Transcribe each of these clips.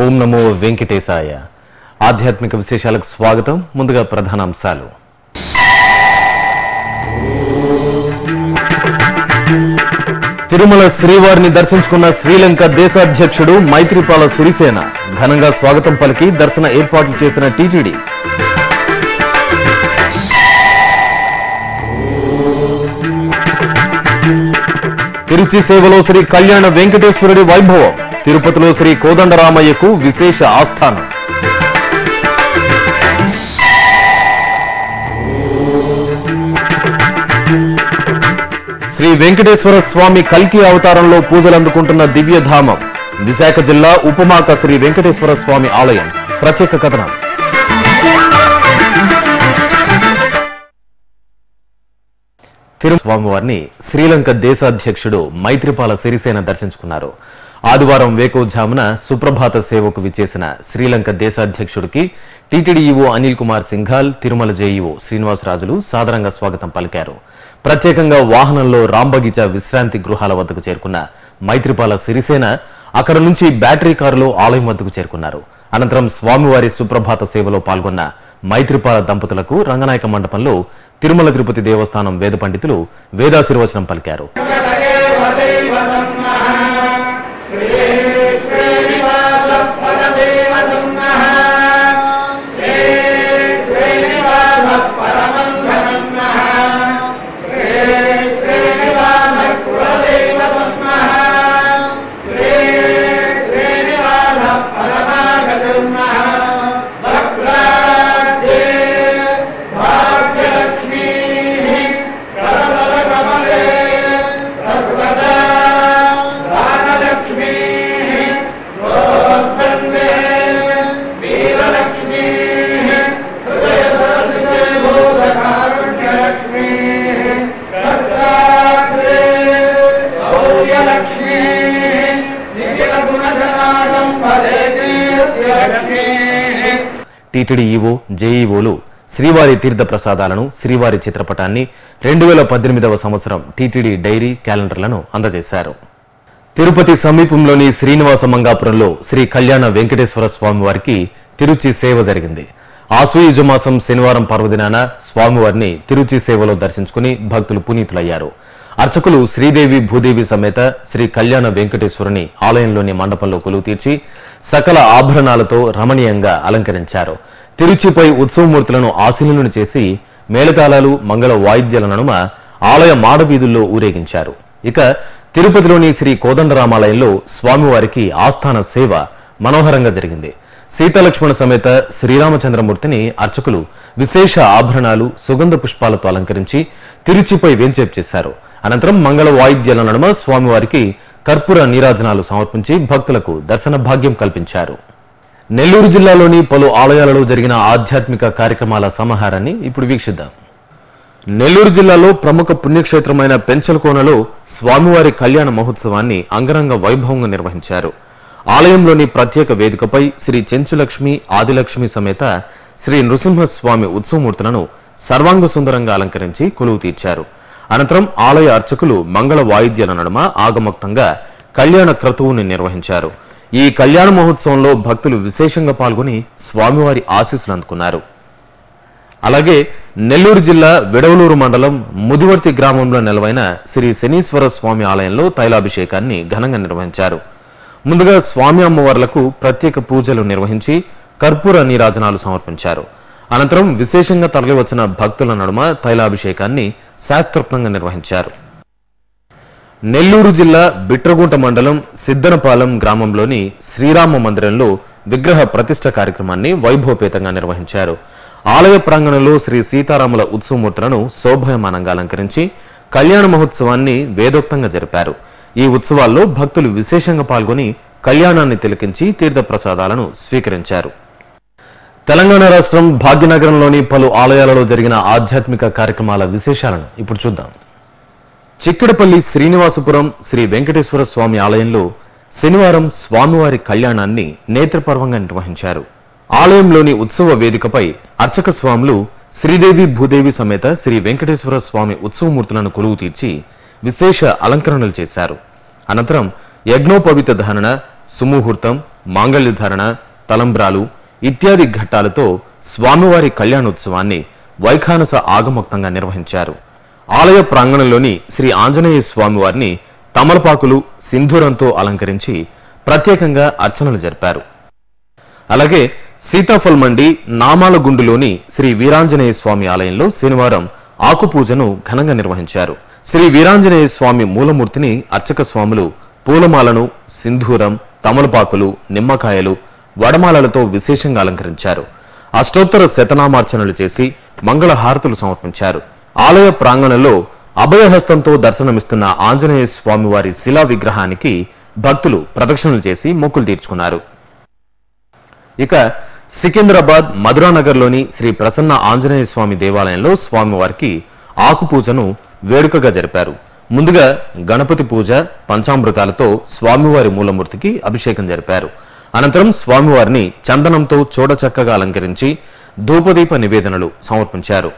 ఓం నమో వెంకటేశాయ. ఆధ్యాత్మిక విశేషాలకు స్వాగతం. ముందుగా ప్రధానాంశాలు. తిరుమల శ్రీవారిని దర్శించుకున్న శ్రీలంక దేశాధ్యక్షుడు మైత్రిపాల సిరిసేన ఘనంగా స్వాగతం పలికి దర్శన ఏర్పాట్లు చేసిన టీటీడీ. తిరుచి సేవలో శ్రీ కళ్యాణ వెంకటేశ్వరుడి వైభవం. తిరుపతిలో శ్రీ కోదండరామయ్యకు విశేష ఆస్థానం. శ్రీ వెంకటేశ్వర స్వామి కల్కి అవతారంలో పూజలు అందుకుంటున్న దివ్యధామం. విశాఖ జిల్లా ఉపమాక శ్రీ వెంకటేశ్వర స్వామి ఆలయం. ప్రత్యేక కథనం. తిరుమల స్వామివారిని శ్రీలంక దేశాధ్యక్షుడు మైత్రిపాల సిరిసేన దర్శించుకున్నారు. ఆదివారం వేకోజామున సుప్రభాత సేవకు విచ్చేసిన శ్రీలంక దేశాధ్యక్షుడికి TTD EO Anil Kumar Singhal, Tirumala JEO శ్రీనివాసరాజులు సాదరంగా స్వాగతం పలికారు. ప్రత్యేకంగా వాహనంలో రాంబగీచా విశ్రాంతి గృహాల వద్దకు చేరుకున్న మైత్రిపాల సిరిసేన అక్కడ నుంచి బ్యాటరీ కారులో ఆలయం వద్దకు చేరుకున్నారు. అనంతరం స్వామివారి సుప్రభాత సేవలో పాల్గొన్న మైత్రిపాల దంపతులకు రంగనాయక మండపంలో తిరుమల తిరుపతి దేవస్థానం వేద పండితులు వేదాశీర్వచనం పలికారు. టీటీడీ ఈవో, జేఈఓలు శ్రీవారి తీర్థ ప్రసాదాలను, శ్రీవారి చిత్రపటాన్ని, 2018వ సంవత్సరం టీటీడీ డైరీ, క్యాలెండర్లను అందజేశారు. తిరుపతి సమీపంలోని శ్రీనివాస మంగాపురంలో శ్రీ కళ్యాణ వెంకటేశ్వర స్వామివారికి తిరుచి సేవ జరిగింది. ఆశ్వయుజ మాసం శనివారం పర్వదినాన స్వామివారిని తిరుచి సేవలో దర్శించుకుని భక్తులు పునీతులయ్యారు. అర్చకులు శ్రీదేవి భూదేవి సమేత శ్రీ కళ్యాణ వెంకటేశ్వరుని ఆలయంలోని మండపంలో కొలువు తీర్చి సకల ఆభరణాలతో రమణీయంగా అలంకరించారు. తిరుచిపై ఉత్సవమూర్తులను ఆశీనులను చేసి మేళతాళాలు, మంగళ వాయిద్యాల నడుమ ఆలయ మాడవీధుల్లో ఊరేగించారు. ఇక తిరుపతిలోని శ్రీ కోదండరామాలయంలో స్వామివారికి ఆస్థాన సేవ మనోహరంగా జరిగింది. సీతాలక్ష్మణ సమేత శ్రీరామచంద్రమూర్తిని అర్చకులు విశేష ఆభరణాలు, సుగంధ పుష్పాలతో అలంకరించి తిరుచిపై వేంచేపు చేశారు. అనంతరం మంగళ వాయిద్యాల నడుమ స్వామివారికి కర్పూర నీరాజనాలు సమర్పించి భక్తులకు దర్శన భాగ్యం కల్పించారు. నెల్లూరు జిల్లాలోని పలు ఆలయాలలో జరిగిన ఆధ్యాత్మిక కార్యక్రమాల సమాహారాన్ని ఇప్పుడు వీక్షిద్దాం. నెల్లూరు జిల్లాలో ప్రముఖ పుణ్యక్షేత్రమైన పెంచలకోనలో స్వామివారి కళ్యాణ మహోత్సవాన్ని అంగరంగ వైభవంగా నిర్వహించారు. ఆలయంలోని ప్రత్యేక వేదికపై శ్రీ చెంచులక్ష్మి, ఆదిలక్ష్మి సమేత శ్రీ నృసింహస్వామి ఉత్సవమూర్తులను సర్వాంగ సుందరంగా అలంకరించి కొలువు తీర్చారు. అనంతరం ఆలయ అర్చకులు మంగళ వాయిద్యాల నడుమ ఆగమోక్తంగా కళ్యాణ క్రతువుని నిర్వహించారు. ఈ కళ్యాణ మహోత్సవంలో భక్తులు విశేషంగా పాల్గొని స్వామివారి ఆశీస్సులు అందుకున్నారు. అలాగే నెల్లూరు జిల్లా విడవలూరు మండలం ముదివర్తి గ్రామంలో నెలవైన శ్రీ శనీశ్వర స్వామి ఆలయంలో తైలాభిషేకాన్ని ఘనంగా నిర్వహించారు. ముందుగా స్వామి అమ్మవార్లకు ప్రత్యేక పూజలు నిర్వహించి కర్పూర నీరాజనాలు సమర్పించారు. అనంతరం విశేషంగా తరలివచ్చిన భక్తుల నడుమ తైలాభిషేకాన్ని శాస్త్రోక్తంగా నిర్వహించారు. నెల్లూరు జిల్లా బిట్రగుంట మండలం సిద్దనపాలెం గ్రామంలోని శ్రీరామ మందిరంలో విగ్రహ ప్రతిష్ఠ కార్యక్రమాన్ని వైభవపేతంగా నిర్వహించారు. ఆలయ ప్రాంగణంలో శ్రీ సీతారాముల ఉత్సవమూర్తులను శోభాయమానంగా అలంకరించి కళ్యాణ మహోత్సవాన్ని వేదోక్తంగా జరిపారు. ఈ ఉత్సవాల్లో భక్తులు విశేషంగా పాల్గొని కళ్యాణాన్ని తిలకించి తీర్థ ప్రసాదాలను స్వీకరించారు. తెలంగాణ రాష్ట్రం భాగ్యనగరంలోని పలు ఆలయాలలో జరిగిన ఆధ్యాత్మిక కార్యక్రమాల విశేషాలను ఇప్పుడు చూద్దాం. చిక్కడపల్లి శ్రీనివాసపురం శ్రీ వెంకటేశ్వర స్వామి ఆలయంలో శనివారం స్వామివారి కళ్యాణాన్ని నేత్రపర్వంగా నిర్వహించారు. ఆలయంలోని ఉత్సవ వేదికపై అర్చక స్వాములు శ్రీదేవి భూదేవి సమేత శ్రీ వెంకటేశ్వర స్వామి ఉత్సవమూర్తులను కొలువు తీర్చి విశేష అలంకరణలు చేశారు. అనంతరం యజ్ఞోపవిత ధారణ, సుముహూర్తం, మాంగళ్యధారణ, తలంబ్రాలు ఇత్యాది ఘట్టాలతో స్వామివారి కళ్యాణోత్సవాన్ని వైఖానస ఆగమోక్తంగా నిర్వహించారు. ఆలయ ప్రాంగణంలోని శ్రీ ఆంజనేయ స్వామివారిని తమలపాకులు, సింధూరంతో అలంకరించి ప్రత్యేకంగా అర్చనలు జరిపారు. అలాగే సీతాఫల్ మండి నామాలగుండులోని శ్రీ వీరాంజనేయ స్వామి ఆలయంలో శనివారం ఆకుపూజను ఘనంగా నిర్వహించారు. శ్రీ వీరాంజనేయ స్వామి మూలమూర్తిని అర్చక స్వాములు పూలమాలను, సింధూరం, తమలపాకులు, నిమ్మకాయలు, వడమాలలతో విశేషంగా అలంకరించారు. అష్టోత్తర శతనామార్చనలు చేసి మంగళహారతులు సమర్పించారు. ఆలయ ప్రాంగణంలో అభయహస్తంతో దర్శనమిస్తున్న ఆంజనేయ స్వామివారి శిలా విగ్రహానికి భక్తులు ప్రదక్షిణలు చేసి మొక్కులు తీర్చుకున్నారు. ఇక సికింద్రాబాద్ మధురానగర్లోని శ్రీ ప్రసన్న ఆంజనేయ స్వామి దేవాలయంలో స్వామివారికి ఆకుపూజను వేడుకగా జరిపారు. ముందుగా గణపతి పూజ, పంచామృతాలతో స్వామివారి మూలమూర్తికి అభిషేకం జరిపారు. అనంతరం స్వామివారిని చందనంతో చూడచక్కగా అలంకరించి ధూపదీప నివేదనలు సమర్పించారు.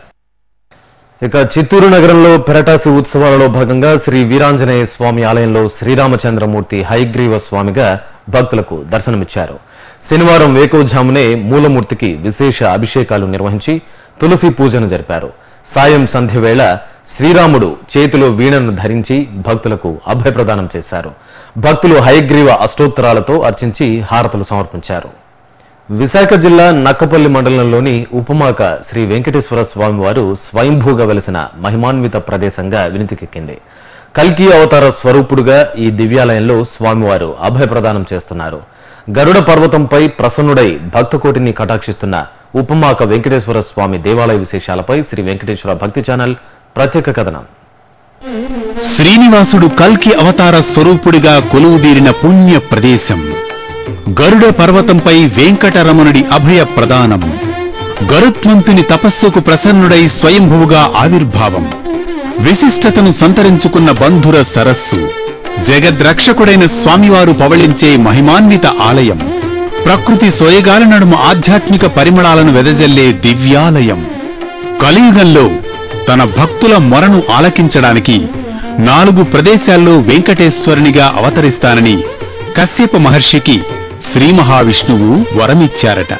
ఇక చిత్తూరు నగరంలో పెరటాసి ఉత్సవాలలో భాగంగా శ్రీ వీరాంజనేయ స్వామి ఆలయంలో శ్రీరామచంద్రమూర్తి హయగ్రీవ స్వామిగా భక్తులకు దర్శనమిచ్చారు. శనివారం వేకోజామునే మూలమూర్తికి విశేష అభిషేకాలు నిర్వహించి తులసి పూజను జరిపారు. సాయం సంధ్య వేళ శ్రీరాముడు చేతిలో వీణను ధరించి భక్తులకు అభయప్రదానం చేశారు. భక్తులు హయగ్రీవ అష్టోత్తరాలతో అర్చించి హారతులు సమర్పించారు. విశాఖ జిల్లా నక్కపల్లి మండలంలోని ఉపమాక శ్రీ వెంకటేశ్వర స్వామివారు స్వయంభూగా వెలిసిన మహిమాన్విత ప్రదేశంగా వినితికెక్కింది. కల్కి అవతార స్వరూపుడుగా ఈ దివ్యాలయంలో స్వామివారు అభయప్రదానం చేస్తున్నారు. గరుడ పర్వతంపై ప్రసన్నుడై భక్తకోటిని కటాక్షిస్తున్న ఉపమాక వెంకటేశ్వర స్వామి దేవాలయ విశేషాలపై శ్రీ వెంకటేశ్వర భక్తి ఛానల్ ప్రత్యేక కథనం. శ్రీనివాసుడు కల్కి అవతార స్వరూపుడిగా కొలువుదీరిన పుణ్య ప్రదేశం. గరుడ పర్వతంపై వెంకటరమణుడి అభయ ప్రదానం. గరుత్మంతుని తపస్సుకు ప్రసన్నుడై స్వయంభువుగా ఆవిర్భావం. విశిష్టతను సంతరించుకున్న బంధుర సరస్సు. జగద్రక్షకుడైన స్వామివారు పవళించే మహిమాన్విత ఆలయం. ప్రకృతి సోయగాల నడుమ ఆధ్యాత్మిక పరిమళాలను వెదజల్లే దివ్యాలయం. కలియుగంలో తన భక్తుల మొరను ఆలకించడానికి 4 ప్రదేశాల్లో వెంకటేశ్వరునిగా అవతరిస్తానని కశ్యప మహర్షికి శ్రీ మహావిష్ణువు వరమిచ్చారట.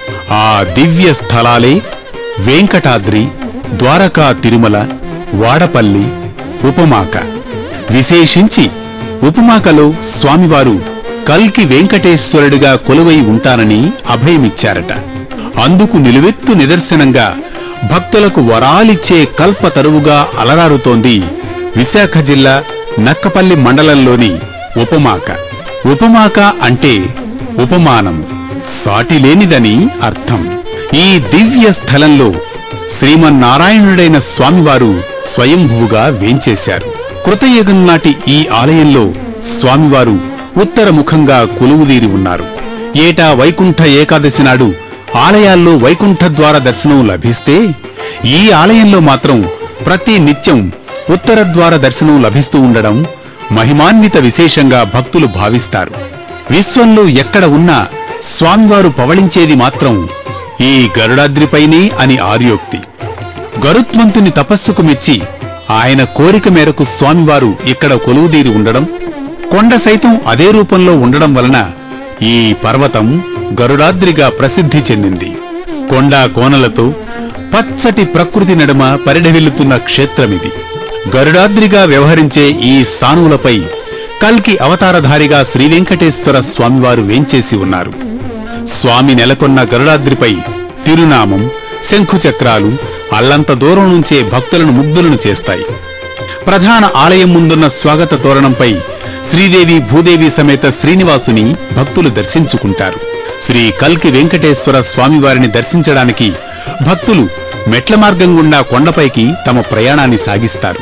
ఆ దివ్య స్థలాలే వెంకటాద్రి, ద్వారకా తిరుమల, వాడపల్లి, ఉపమాక. విశేషించి ఉపమాకలో స్వామివారు కల్కి వెంకటేశ్వరుడిగా కొలువై ఉంటానని అభయమిచ్చారట. అందుకు నిలువెత్తు నిదర్శనంగా భక్తులకు వరాలిచ్చే కల్పతరువుగా అలరారుతోంది విశాఖ జిల్లా నక్కపల్లి మండలంలోని ఉపమాక. ఉపమాక అంటే ఉపమానం, సాటిలేనిదని అర్థం. ఈ దివ్య స్థలంలో శ్రీమన్నారాయణుడైన స్వామివారు స్వయంభువుగా వేంచేశారు. కృతయుగం నాటి ఈ ఆలయంలో స్వామివారు ఉత్తరముఖంగా కొలువుదీరి ఉన్నారు. ఏటా వైకుంఠ ఏకాదశి నాడు ఆలయాల్లో వైకుంఠ ద్వార దర్శనం లభిస్తే ఈ ఆలయంలో మాత్రం ప్రతి నిత్యం ఉత్తర ద్వార దర్శనం లభిస్తూ ఉండడం మహిమాన్విత విశేషంగా భక్తులు భావిస్తారు. విశ్వంలో ఎక్కడ ఉన్నా స్వామివారు పవళించేది మాత్రం ఈ గరుడాద్రిపైనే అని ఆర్యోక్తి. గరుత్మంతుని తపస్సుకు మెచ్చి ఆయన కోరిక మేరకు స్వామివారు ఇక్కడ కొలువుదీరి ఉండడం, కొండ సైతం అదే రూపంలో ఉండడం వలన ఈ పర్వతం గరుడాద్రిగా ప్రసిద్ధి చెందింది. కొండా కోనలతో పచ్చటి ప్రకృతి నడుమ పరిఢవిల్లుతున్న క్షేత్రమిది. గరుడాద్రిగా వ్యవహరించే ఈ సానువులపై కల్కి అవతారధారిగా శ్రీవెంకటేశ్వర స్వామివారు వేంచేసి ఉన్నారు. స్వామి నెలకొన్న గరుడాద్రిపై తిరునామం, శంఖుచక్రాలు అల్లంత దూరం నుంచే భక్తులను ముగ్ధులను చేస్తాయి. ప్రధాన ఆలయం ముందున్న స్వాగత తోరణంపై శ్రీదేవి భూదేవి సమేత శ్రీనివాసుని భక్తులు దర్శించుకుంటారు. శ్రీ కల్కి వెంకటేశ్వర స్వామివారిని దర్శించడానికి భక్తులు మెట్ల మార్గం గుండా కొండపైకి తమ ప్రయాణాన్ని సాగిస్తారు.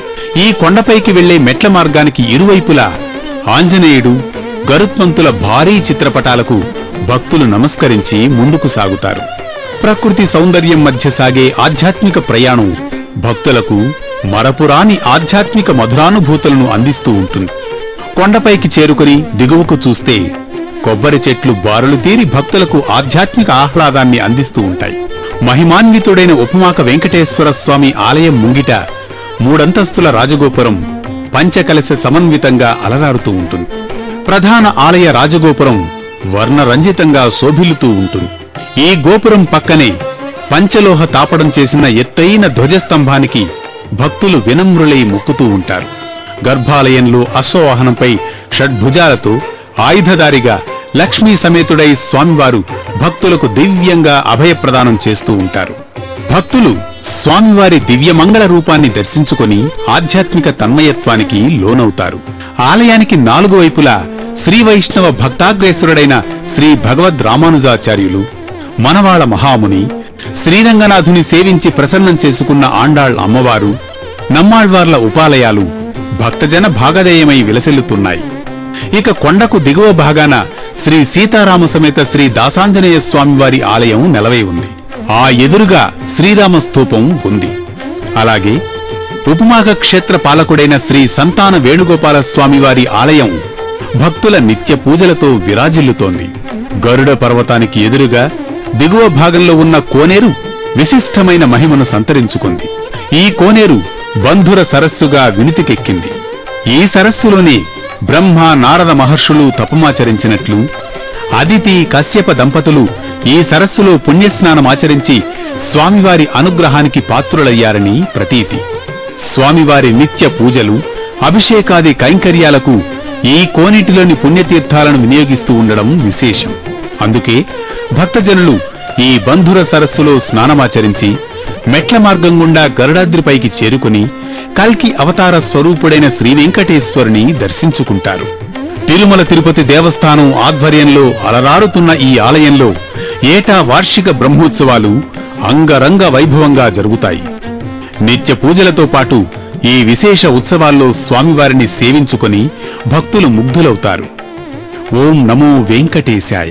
ఈ కొండపైకి వెళ్లే మెట్ల మార్గానికి ఇరువైపులా ఆంజనేయుడు, గరుత్మంతుల భారీ చిత్రపటాలకు భక్తులు నమస్కరించి ముందుకు సాగుతారు. ప్రకృతి సౌందర్యం మధ్య సాగే ఆధ్యాత్మిక ప్రయాణం భక్తులకు మరపురాని ఆధ్యాత్మిక మధురానుభూతులను అందిస్తూ ఉంటుంది. కొండపైకి చేరుకుని దిగువకు చూస్తే కొబ్బరి చెట్లు బారులు తీరి భక్తులకు ఆధ్యాత్మిక ఆహ్లాదాన్ని అందిస్తూ ఉంటాయి. మహిమాన్వితుడైన ఉపమాక వెంకటేశ్వర స్వామి ఆలయం ముంగిట 3 అంతస్తుల రాజగోపురం పంచకలశ సమన్వితంగా అలరారుతూ ఉంటుంది. ప్రధాన ఆలయ రాజగోపురం వర్ణరంజితంగా శోభిల్లుతూ ఉంటుంది. ఈ గోపురం పక్కనే పంచలోహ తాపడం చేసిన ఎత్తైన ధ్వజస్తంభానికి భక్తులు వినమ్రులై మొక్కుతూ ఉంటారు. గర్భాలయంలో అశ్వవాహనంపై షడ్భుజాలతో ఆయుధదారిగా లక్ష్మీ సమేతుడై స్వామివారు భక్తులకు దివ్యంగా అభయప్రదానం చేస్తూ ఉంటారు. భక్తులు స్వామివారి దివ్యమంగళ రూపాన్ని దర్శించుకొని ఆధ్యాత్మిక తన్మయత్వానికి లోనవుతారు. ఆలయానికి 4 వైపులా శ్రీ వైష్ణవ భక్తాగ్రేసురుడైన శ్రీ భగవద్ రామానుజాచార్యులు, మనవాళ మహాముని, శ్రీరంగనాథుని సేవించి ప్రసన్నం చేసుకున్న ఆండాళ్ అమ్మవారు, నమ్మాళ్వార్ల ఉపాలయాలు భక్తజన భాగధేయమై విలసిల్లుతున్నాయి. ఇక కొండకు దిగువ భాగాన శ్రీ సీతారామ సమేత శ్రీ దాసాంజనేయ స్వామివారి ఆలయం నెలవై ఉంది. ఆ ఎదురుగా శ్రీరామ స్తూపం ఉంది. అలాగే ఉపమాఘ క్షేత్ర పాలకుడైన శ్రీ సంతాన వేణుగోపాల స్వామివారి ఆలయం భక్తుల నిత్య పూజలతో విరాజిల్లుతోంది. గరుడ పర్వతానికి ఎదురుగా దిగువ భాగంలో ఉన్న కోనేరు విశిష్టమైన మహిమను సంతరించుకుంది. ఈ కోనేరు బంధుర సరస్సుగా వినితికెక్కింది. ఈ సరస్సులోనే బ్రహ్మ నారద మహర్షులు తపమాచరించినట్లు అదితి కశ్యప దంపతులు ఈ సరస్సులో పుణ్యస్నానమాచరించి స్వామివారి అనుగ్రహానికి పాత్రులయ్యారని ప్రతీతి. స్వామివారి నిత్య పూజలు, అభిషేకాది కైంకర్యాలకు ఈ కోనేటిలోని పుణ్యతీర్థాలను వినియోగిస్తూ ఉండడం విశేషం. అందుకే భక్తజనులు ఈ బంధుర సరస్సులో స్నానమాచరించి మెట్ల మార్గం గుండా గరుడాద్రిపైకి చేరుకుని కల్కి అవతార స్వరూపుడైన శ్రీ వెంకటేశ్వరుని దర్శించుకుంటారు. తిరుమల తిరుపతి దేవస్థానం ఆధ్వర్యంలో అలరారుతున్న ఈ ఆలయంలో ఏటా వార్షిక బ్రహ్మోత్సవాలు అంగరంగ వైభవంగా జరుగుతాయి. నిత్య పూజలతో పాటు ఈ విశేష ఉత్సవాల్లో స్వామివారిని సేవించుకొని భక్తులు ముగ్ధులవుతారు. ఓం నమో వెంకటేశాయ.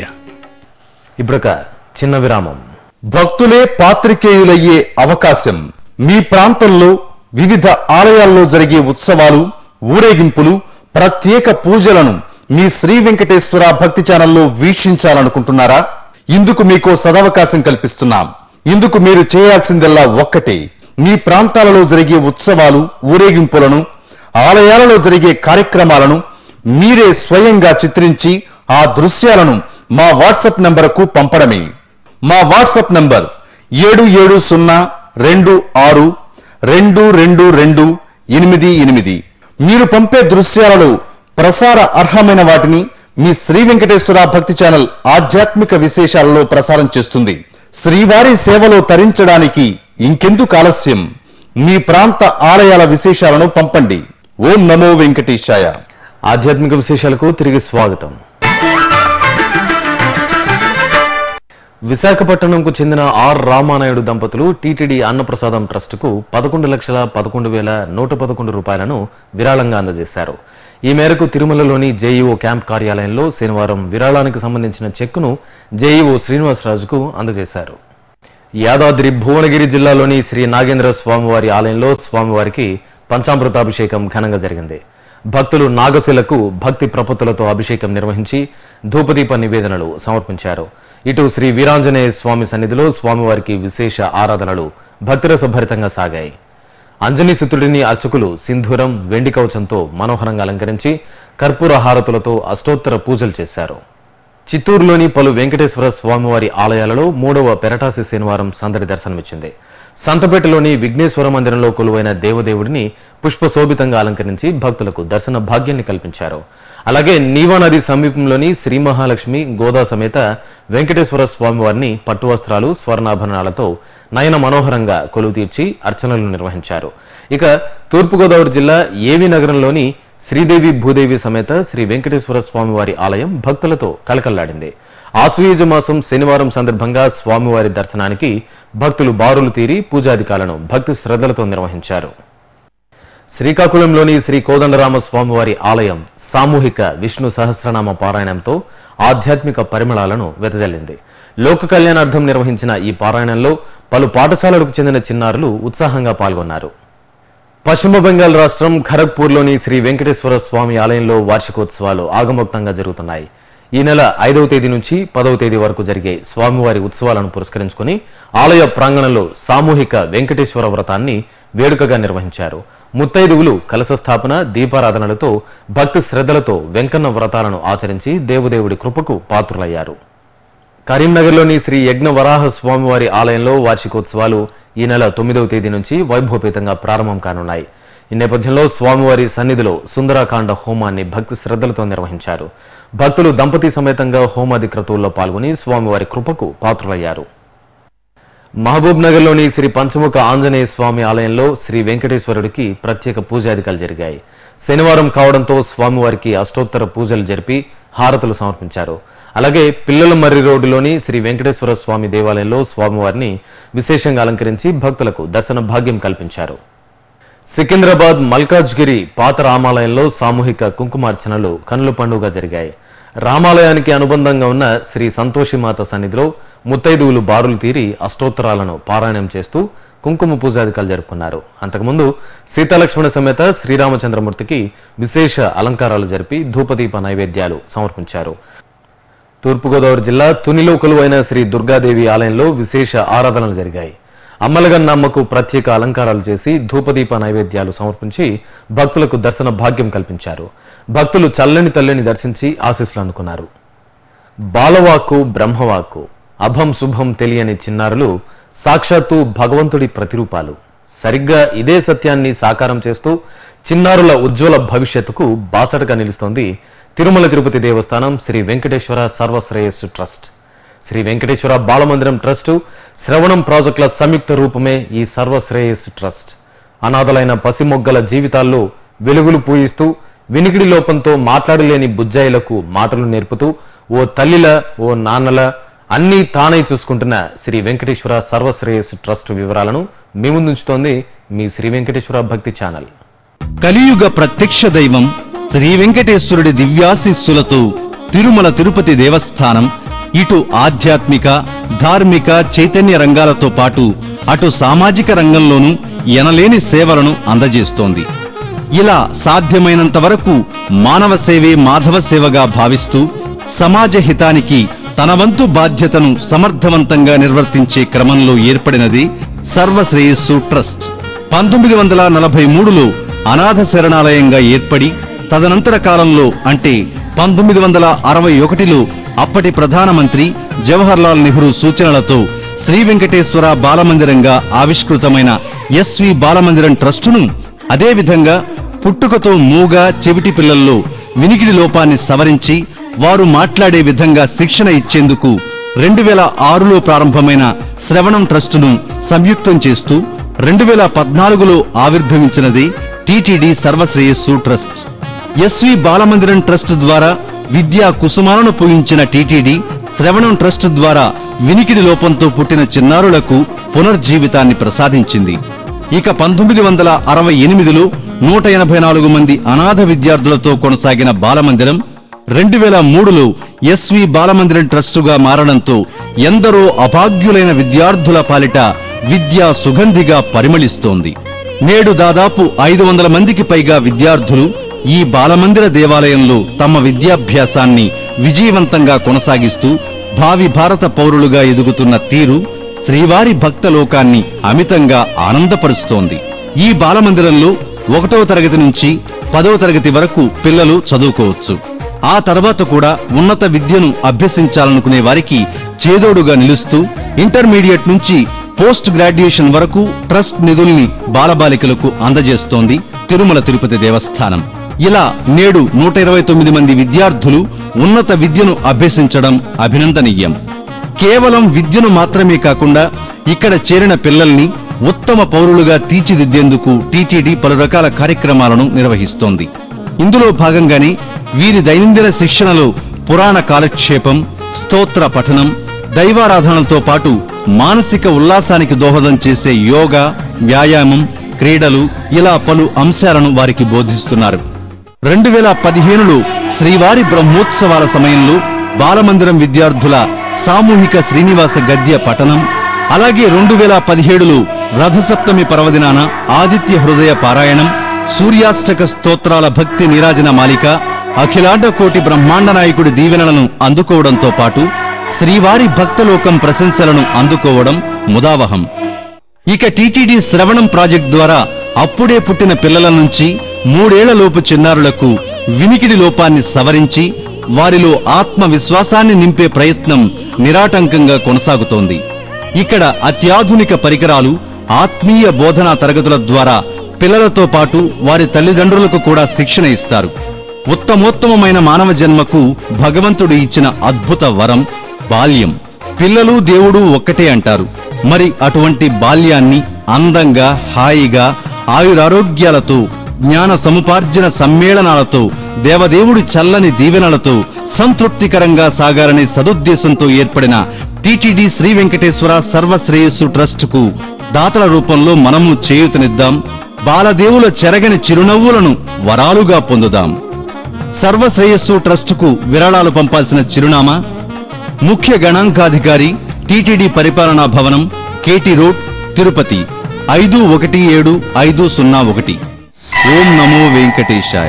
ఇప్పుడొక చిన్న విరామం. భక్తులే పాత్రికేయులయ్యే అవకాశం. మీ ప్రాంతంలో వివిధ ఆలయాల్లో జరిగే ఉత్సవాలు, ఊరేగింపులు, ప్రత్యేక పూజలను మీ శ్రీ వెంకటేశ్వర భక్తి ఛానల్లో వీక్షించాలనుకుంటున్నారా? ఇందుకు మీకో సదవకాశం కల్పిస్తున్నాం. ఇందుకు మీరు చేయాల్సిందల్లా ఒక్కటే. మీ ప్రాంతాలలో జరిగే ఉత్సవాలు, ఊరేగింపులను, ఆలయాలలో జరిగే కార్యక్రమాలను మీరే స్వయంగా చిత్రించి ఆ దృశ్యాలను మా వాట్సాప్ నంబరుకు పంపడమే. మా వాట్సాప్ నంబర్ 7726222288. మీరు పంపే దృశ్యాలలో ప్రసార అర్హమైన వాటిని మీ శ్రీ వెంకటేశ్వర భక్తి ఛానల్ ఆధ్యాత్మిక విశేషాలలో ప్రసారం చేస్తుంది. శ్రీవారి సేవలో తరించడానికి ఇంకెందుకు ఆలస్యం? మీ ప్రాంత ఆలయాల విశేషాలను పంపండి. ఓం నమో వెంకటేశాయ. ఆధ్యాత్మిక విశేషాలకు తిరిగి స్వాగతం. విశాఖపట్నంకు చెందిన ఆర్ రామానాయుడు దంపతులు టీటీడీ అన్నప్రసాదం ట్రస్టుకు 11,11,111 రూపాయలను విరాళంగా అందజేశారు. ఈ మేరకు తిరుమలలోని జేఈఓ క్యాంప్ కార్యాలయంలో శనివారం విరాళానికి సంబంధించిన చెక్కును జేఈఓ శ్రీనివాసరాజుకు అందజేశారు. యాదాద్రి భువనగిరి జిల్లాలోని శ్రీ నాగేంద్ర స్వామివారి ఆలయంలో స్వామివారికి పంచామృతాభిషేకం ఘనంగా జరిగింది. భక్తులు నాగశిలకు భక్తి ప్రపత్తులతో అభిషేకం నిర్వహించి ధూపదీప నివేదనలు సమర్పించారు. ఇటు శ్రీ వీరాంజనేయ స్వామి సన్నిధిలో స్వామివారికి విశేష ఆరాధనలు భక్తిరసభరితంగా సాగాయి. అంజనీసుతుడిని అర్చకులు సింధూరం, వెండి కవచంతో మనోహరంగా అలంకరించి కర్పూర హారతులతో అష్టోత్తర పూజలు చేశారు. చిత్తూరులోని పలు వెంకటేశ్వర స్వామివారి ఆలయాలలో 3వ పెరటాసి శనివారం సందడి దర్శనమిచ్చింది. సంతపేటలోని విఘ్నేశ్వర మందిరంలో కొలువైన దేవదేవుడిని పుష్పశోభితంగా అలంకరించి భక్తులకు దర్శన భాగ్యాన్ని కల్పించారు. అలాగే నీవా నది సమీపంలోని శ్రీ మహాలక్ష్మి గోదా సమేత వెంకటేశ్వర స్వామివారిని పట్టు వస్త్రాలు, స్వర్ణాభరణాలతో నయన మనోహరంగా కొలువు తీర్చి అర్చనలు నిర్వహించారు. ఇక తూర్పుగోదావరి జిల్లా ఏవి నగరంలోని శ్రీదేవి భూదేవి సమేత శ్రీ వెంకటేశ్వర స్వామివారి ఆలయం భక్తులతో కలకల్లాడింది. ఆశ్వయుజ మాసం శనివారం సందర్భంగా స్వామివారి దర్శనానికి భక్తులు బారులు తీరి పూజాధికాలను భక్తి శ్రద్ధలతో నిర్వహించారు. శ్రీకాకుళంలోని శ్రీ కోదండరామ స్వామివారి ఆలయం సామూహిక విష్ణు సహస్రనామ పారాయణంతో ఆధ్యాత్మిక పరిమళాలను వెదజల్లింది. లోక కళ్యాణార్థం నిర్వహించిన ఈ పారాయణంలో పలు పాఠశాలలకు చెందిన చిన్నారులు ఉత్సాహంగా పాల్గొన్నారు. పశ్చిమ బెంగాల్ రాష్ట్రం ఖరగ్పూర్లోని శ్రీ వెంకటేశ్వర స్వామి ఆలయంలో వార్షికోత్సవాలు ఆగమోక్తంగా జరుగుతున్నాయి. ఈ నెల 5వ తేదీ నుంచి 10వ తేదీ వరకు జరిగే స్వామివారి ఉత్సవాలను పురస్కరించుకుని ఆలయ ప్రాంగణంలో సామూహిక వెంకటేశ్వర వ్రతాన్ని వేడుకగా నిర్వహించారు. ముత్తైదువులు కలశ స్థాపన, దీపారాధనలతో భక్తి శ్రద్ధలతో వెంకన్న వ్రతాలను ఆచరించి దేవదేవుడి కృపకు పాత్రులయ్యారు. కరీంనగర్లోని శ్రీ యజ్ఞ వరాహ స్వామివారి ఆలయంలో వార్షికోత్సవాలు ఈ నెల 9వ తేదీ నుంచి వైభవపేతంగా ప్రారంభం కానున్నాయి. ఈ నేపథ్యంలో స్వామివారి సన్నిధిలో సుందరాకాండ హోమాన్ని భక్తి శ్రద్ధలతో నిర్వహించారు. భక్తులు దంపతి సమేతంగా హోమాది క్రతువుల్లో పాల్గొని స్వామివారి కృపకు పాత్రులయ్యారు. మహబూబ్ నగర్లోని శ్రీ పంచముఖ ఆంజనేయ స్వామి ఆలయంలో శ్రీ వెంకటేశ్వరుడికి ప్రత్యేక పూజాధికాలు జరిగాయి. శనివారం కావడంతో స్వామివారికి అష్టోత్తర పూజలు జరిపి హారతులు సమర్పించారు. అలాగే పిల్లల మర్రి రోడ్డులోని శ్రీ వెంకటేశ్వర స్వామి దేవాలయంలో స్వామివారిని విశేషంగా అలంకరించి భక్తులకు దర్శన భాగ్యం కల్పించారు. సికింద్రాబాద్ మల్కాజ్గిరి పాత రామాలయంలో సామూహిక కుంకుమార్చనలు కనుల పండుగ జరిగాయి. రామాలయానికి అనుబంధంగా ఉన్న శ్రీ సంతోషిమాత సన్నిధిలో ముత్తైదువులు బారులు తీరి అష్టోత్తరాలను పారాయణం చేస్తూ కుంకుమ పూజాధికాలు జరుపుకున్నారు. అంతకుముందు సీతాలక్ష్మణ సమేత శ్రీరామచంద్రమూర్తికి విశేష అలంకారాలు జరిపి ధూపదీప నైవేద్యాలు సమర్పించారు. తూర్పుగోదావరి జిల్లా తునిలో కొలువైన శ్రీ దుర్గాదేవి ఆలయంలో విశేష ఆరాధనలు జరిగాయి. అమ్మలగన్నమ్మకు ప్రత్యేక అలంకారాలు చేసి ధూపదీప నైవేద్యాలు సమర్పించి భక్తులకు దర్శన భాగ్యం కల్పించారు. భక్తులు చల్లని తల్లిని దర్శించి ఆశీస్సులు అందుకున్నారు. బాలవాక్కు బ్రహ్మవాక్కు, అభం శుభం తెలియని చిన్నారులు సాక్షాత్తు భగవంతుడి ప్రతిరూపాలు. సరిగ్గా ఇదే సత్యాన్ని సాకారం చేస్తూ చిన్నారుల ఉజ్వల భవిష్యత్తుకు బాసటగా నిలుస్తోంది తిరుమల తిరుపతి దేవస్థానం శ్రీ వెంకటేశ్వర సర్వశ్రేయస్సు ట్రస్ట్. శ్రీ వెంకటేశ్వర బాలమందిరం ట్రస్టు, శ్రవణం ప్రాజెక్టుల సంయుక్త రూపమే ఈ సర్వశ్రేయస్సు ట్రస్ట్. అనాథలైన పసిమొగ్గల జీవితాల్లో వెలుగులు పూయిస్తూ వినికిడి లోపంతో మాట్లాడలేని బుజ్జాయిలకు మాటలు నేర్పుతూ ఓ తల్లిల ఓ నాన్నల అన్నీ తానై చూసుకుంటున్న శ్రీ వెంకటేశ్వర సర్వశ్రేయస్సు ట్రస్ట్ వివరాలను మీ ముందుంచుతోంది మీ శ్రీ వెంకటేశ్వర భక్తి ఛానల్. కలియుగ ప్రత్యక్ష దైవం శ్రీ వెంకటేశ్వరుడి దివ్యాశీస్సులతో తిరుమల తిరుపతి దేవస్థానం ఇటు ఆధ్యాత్మిక, ధార్మిక, చైతన్య రంగాలతో పాటు అటు సామాజిక రంగంలోనూ ఎనలేని సేవలను అందజేస్తోంది. ఇలా సాధ్యమైనంత వరకు మానవ సేవే మాధవ సేవగా భావిస్తూ సమాజ హితానికి తన వంతు బాధ్యతను సమర్థవంతంగా నిర్వర్తించే క్రమంలో ఏర్పడినది సర్వశ్రేయస్సు ట్రస్ట్. 1943లో అనాథ శరణాలయంగా ఏర్పడి తదనంతర కాలంలో అంటే 1961లో అప్పటి ప్రధానమంత్రి జవహర్లాల్ నెహ్రూ సూచనలతో శ్రీ వెంకటేశ్వర బాలమందిరంగా ఆవిష్కృతమైన ఎస్వి బాలమందిరం ట్రస్టును అదేవిధంగా పుట్టుకతో మూగ చెవిటి పిల్లల్లో వినికిడి లోపాన్ని సవరించి వారు మాట్లాడే విధంగా శిక్షణ ఇచ్చేందుకు 2006లో ప్రారంభమైన శ్రవణం ట్రస్టును సంయుక్తం చేస్తూ 2014లో ఆవిర్భవించినది TTD Sarvasreyas trust. SV Balamandiram trust ద్వారా విద్యా కుసుమాలను పూయించిన టీటీడీ శ్రవణం ట్రస్ట్ ద్వారా వినికిడి లోపంతో పుట్టిన చిన్నారులకు పునర్జీవితాన్ని ప్రసాదించింది. ఇక 1968లో 184 మంది అనాథ విద్యార్థులతో కొనసాగిన బాలమందిరం 2003లో ఎస్వి బాలమందిరం ట్రస్టుగా మారడంతో ఎందరో అభాగ్యులైన విద్యార్థుల పాలిట విద్యా సుగంధిగా పరిమళిస్తోంది. నేడు దాదాపు 500 మందికి పైగా విద్యార్థులు ఈ బాలమందిర దేవాలయంలో తమ విద్యాభ్యాసాన్ని విజయవంతంగా కొనసాగిస్తూ భావి భారత పౌరులుగా ఎదుగుతున్న తీరు శ్రీవారి భక్తలోకాన్ని అమితంగా ఆనందపరుస్తోంది. ఈ బాలమందిరంలో 1వ తరగతి నుంచి 10వ తరగతి వరకు పిల్లలు చదువుకోవచ్చు. ఆ తర్వాత కూడా ఉన్నత విద్యను అభ్యసించాలనుకునే వారికి చేదోడుగా నిలుస్తూ ఇంటర్మీడియట్ నుంచి పోస్ట్ గ్రాడ్యుయేషన్ వరకు ట్రస్ట్ నిధుల్ని బాలబాలికలకు అందజేస్తోంది తిరుమల తిరుపతి దేవస్థానం. ఇలా నేడు 129 మంది విద్యార్థులు ఉన్నత విద్యను అభ్యసించడం అభినందనీయం. కేవలం విద్యను మాత్రమే కాకుండా ఇక్కడ చేరిన పిల్లల్ని ఉత్తమ పౌరులుగా తీర్చిదిద్దేందుకు టీటీడీ పలు రకాల కార్యక్రమాలను నిర్వహిస్తోంది. ఇందులో భాగంగానే వీరి దైనందిన శిక్షణలో పురాణ కాలక్షేపం, స్తోత్ర పఠనం, దైవారాధనలతో పాటు మానసిక ఉల్లాసానికి దోహదం చేసే యోగా, వ్యాయామం, క్రీడలు ఇలా పలు అంశాలను వారికి బోధిస్తున్నారు. 2015లో శ్రీవారి బ్రహ్మోత్సవాల సమయంలో బాలమందిరం విద్యార్థుల సామూహిక శ్రీనివాస గద్య పఠనం, అలాగే 2017లో రథసప్తమి పర్వదినాన ఆదిత్య హృదయ పారాయణం, సూర్యాష్టక స్తోత్రాల భక్తి నీరాజన మాలిక, అఖిలాండ కోటి బ్రహ్మాండ నాయకుడి దీవెనలను అందుకోవడంతో పాటు శ్రీవారి భక్తలోకం ప్రశంసలను అందుకోవడం ముదావహం. ఇక టీటీడీ శ్రవణం ప్రాజెక్ట్ ద్వారా అప్పుడే పుట్టిన పిల్లల నుంచి 3 ఏళ్లలోపు చిన్నారులకు వినికిడి లోపాన్ని సవరించి వారిలో ఆత్మవిశ్వాసాన్ని నింపే ప్రయత్నం నిరాటంకంగా కొనసాగుతోంది. ఇక్కడ అత్యాధునిక పరికరాలు, ఆత్మీయ బోధనా తరగతుల ద్వారా పిల్లలతో పాటు వారి తల్లిదండ్రులకు కూడా శిక్షణ ఇస్తారు. ఉత్తమోత్తమైన మానవ జన్మకు భగవంతుడు ఇచ్చిన అద్భుత వరం బాల్యం. పిల్లలు దేవుడు ఒక్కటే అంటారు. మరి అటువంటి బాల్యాన్ని అందంగా, హాయిగా, ఆయురారోగ్యాలతో, జ్ఞాన సముపార్జన సమ్మేళనాలతో, దేవదేవుడి చల్లని దీవెనలతో సంతృప్తికరంగా సాగాలనే సదుద్దేశంతో ఏర్పడిన టీటీడీ శ్రీ వెంకటేశ్వర సర్వశ్రేయస్సు ట్రస్టుకు దాతల రూపంలో మనము చేయూతనిద్దాం. బాలదేవుల చెరగని చిరునవ్వులను వరాలుగా పొందుదాం. సర్వశ్రేయస్సు ట్రస్టుకు విరాళాలు పంపాల్సిన చిరునామా: ముఖ్య గణాంకాధికారి, టీటీడీ పరిపాలనా భవనం, కేటీ రోడ్, తిరుపతి 517501. ఓం నమో వెంకటేశాయ.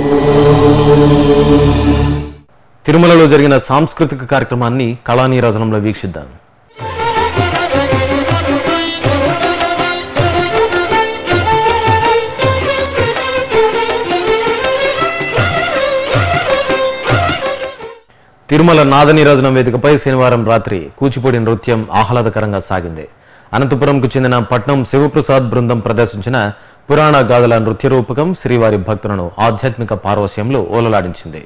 తిరుమలలో జరిగిన సాంస్కృతిక కార్యక్రమాన్ని కళానీరాజనంలో వీక్షిద్దాం. తిరుమల నాదనీరాజనం వేదికపై శనివారం రాత్రి కూచిపూడి నృత్యం ఆహ్లాదకరంగా సాగింది. అనంతపురంకు చెందిన పట్నం శివప్రసాద్ బృందం ప్రదర్శించిన పురాణ గాథల నృత్య రూపకం శ్రీవారి భక్తులను ఆధ్యాత్మిక పారవశ్యంలో ఓలలాడించింది.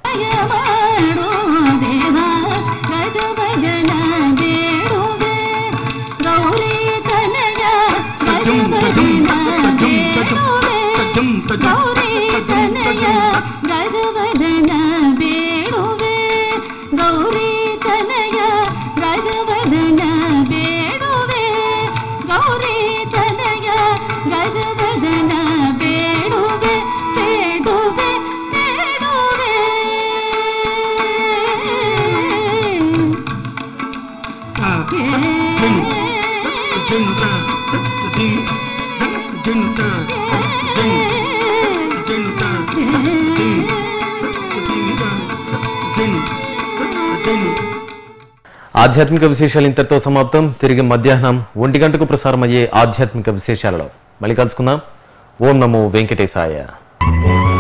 ఆధ్యాత్మిక విశేషాలు ఇంతటితో సమాప్తం. తిరిగి మధ్యాహ్నం 1 గంటకు ప్రసారమయ్యే ఆధ్యాత్మిక విశేషాలలో మళ్ళీ కలుసుకుందాం. ఓం నమో వెంకటేశాయ.